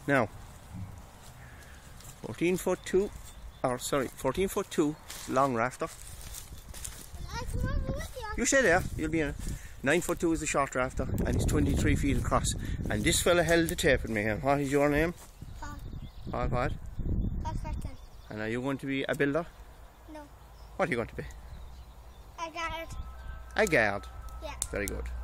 Now, 14 foot 2 long rafter. I come over with you. You stay there, you'll be in it. 9 foot 2 is the short rafter, and it's 23 feet across. And this fella held the tape with me here. What is your name? Paul. Paul what? Paul Curtin. And are you going to be a builder? No. What are you going to be? I got it. A guard. Yeah. Very good.